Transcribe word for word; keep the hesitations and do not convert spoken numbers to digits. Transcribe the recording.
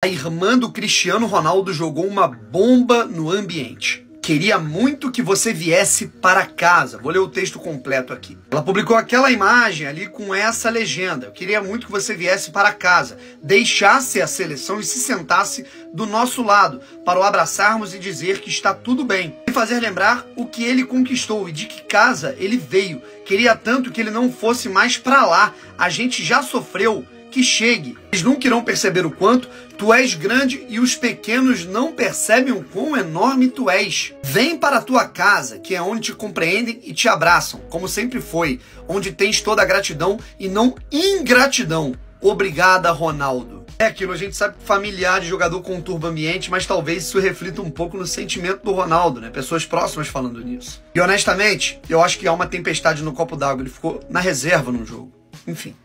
A irmã do Cristiano Ronaldo jogou uma bomba no ambiente. Queria muito que você viesse para casa. Vou ler o texto completo aqui. Ela publicou aquela imagem ali com essa legenda. Eu queria muito que você viesse para casa, deixasse a seleção e se sentasse do nosso lado, para o abraçarmos e dizer que está tudo bem. E fazer lembrar o que ele conquistou e de que casa ele veio. Queria tanto que ele não fosse mais para lá. A gente já sofreu. Que chegue. Eles nunca irão perceber o quanto tu és grande e os pequenos não percebem o quão enorme tu és. Vem para a tua casa, que é onde te compreendem e te abraçam, como sempre foi, onde tens toda a gratidão e não ingratidão. Obrigada, Ronaldo. É aquilo, a gente sabe que familiar de jogador conturba o ambiente, mas talvez isso reflita um pouco no sentimento do Ronaldo, né? Pessoas próximas falando nisso. E honestamente, eu acho que há uma tempestade no copo d'água. Ele ficou na reserva no jogo. Enfim.